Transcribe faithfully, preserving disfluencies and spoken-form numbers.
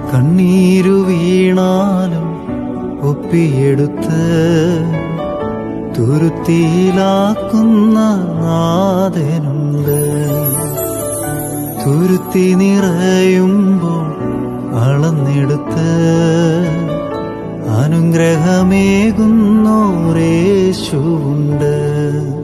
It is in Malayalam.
കണ്ണീരു വീണാലും ഒപ്പിയെടുത്ത് തുരുത്തിയിലാക്കുന്ന നാഥനുണ്ട്. തുരുത്തി നിറയുമ്പോൾ അളന്നെടുത്ത് അനുഗ്രഹമേകുന്നോരേശുവുണ്ട്.